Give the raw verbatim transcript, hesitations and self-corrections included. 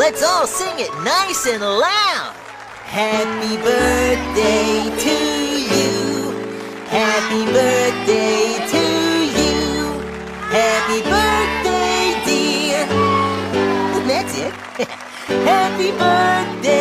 Let's all sing it nice and loud. Happy birthday to you. Happy birthday to you. Happy birthday, dear. And that's it. Happy birthday.